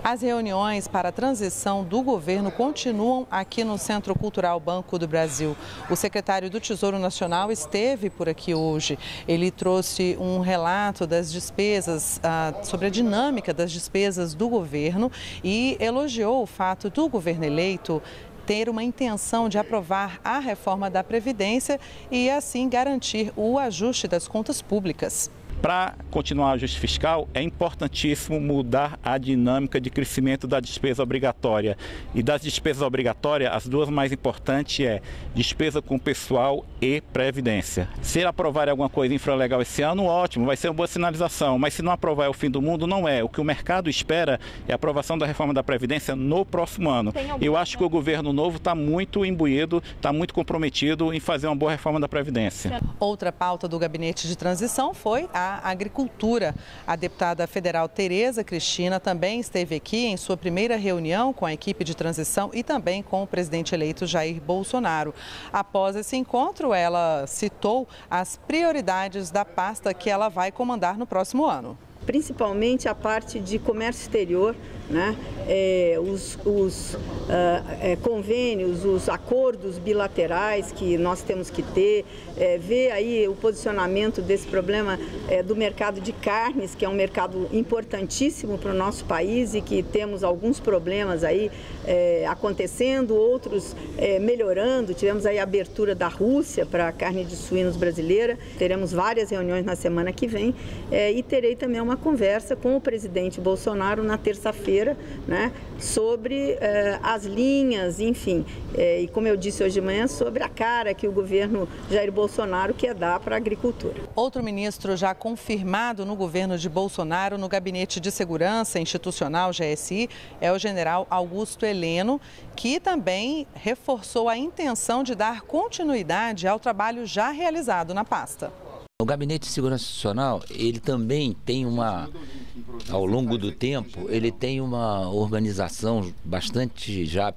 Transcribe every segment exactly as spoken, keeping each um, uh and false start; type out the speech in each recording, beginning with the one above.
As reuniões para a transição do governo continuam aqui no Centro Cultural Banco do Brasil. O secretário do Tesouro Nacional esteve por aqui hoje. Ele trouxe um relato das despesas, ah, sobre a dinâmica das despesas do governo e elogiou o fato do governo eleito ter uma intenção de aprovar a reforma da Previdência e, assim, garantir o ajuste das contas públicas. Para continuar o ajuste fiscal, é importantíssimo mudar a dinâmica de crescimento da despesa obrigatória. E das despesas obrigatórias, as duas mais importantes é despesa com pessoal e previdência. Se aprovar alguma coisa infralegal esse ano, ótimo, vai ser uma boa sinalização. Mas se não aprovar é o fim do mundo, não é. O que o mercado espera é a aprovação da reforma da Previdência no próximo ano. Eu acho que o governo novo está muito imbuído, está muito comprometido em fazer uma boa reforma da Previdência. Outra pauta do gabinete de transição foi a agricultura. A deputada federal Tereza Cristina também esteve aqui em sua primeira reunião com a equipe de transição e também com o presidente eleito Jair Bolsonaro. Após esse encontro, ela citou as prioridades da pasta que ela vai comandar no próximo ano. Principalmente a parte de comércio exterior, né? É, os, os uh, é, convênios, os acordos bilaterais que nós temos que ter, é, ver aí o posicionamento desse problema é, do mercado de carnes, que é um mercado importantíssimo para o nosso país e que temos alguns problemas aí é, acontecendo, outros é, melhorando. Tivemos aí a abertura da Rússia para a carne de suínos brasileira, teremos várias reuniões na semana que vem é, e terei também uma conversa com o presidente Bolsonaro na terça-feira, né, sobre eh, as linhas, enfim, eh, e como eu disse hoje de manhã, sobre a cara que o governo Jair Bolsonaro quer dar para a agricultura. Outro ministro já confirmado no governo de Bolsonaro no Gabinete de Segurança Institucional, G S I, é o general Augusto Heleno, que também reforçou a intenção de dar continuidade ao trabalho já realizado na pasta. O Gabinete de Segurança Institucional, ele também tem uma, ao longo do tempo, ele tem uma organização bastante já,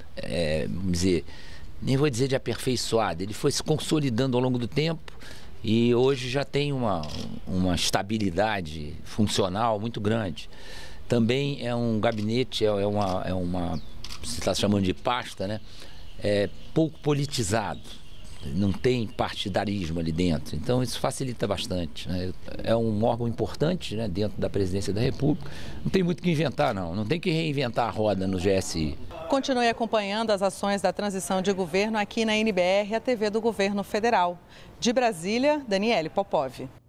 é, vamos dizer, nem vou dizer de aperfeiçoada, ele foi se consolidando ao longo do tempo e hoje já tem uma, uma estabilidade funcional muito grande. Também é um gabinete, é uma, é uma você está chamando de pasta, né? É pouco politizado. Não tem partidarismo ali dentro, então isso facilita bastante, né? É um órgão importante, né, dentro da Presidência da República. Não tem muito o que inventar, não. Não tem que reinventar a roda no G S I. Continue acompanhando as ações da transição de governo aqui na N B R, a T V do Governo Federal. De Brasília, Daniele Popov.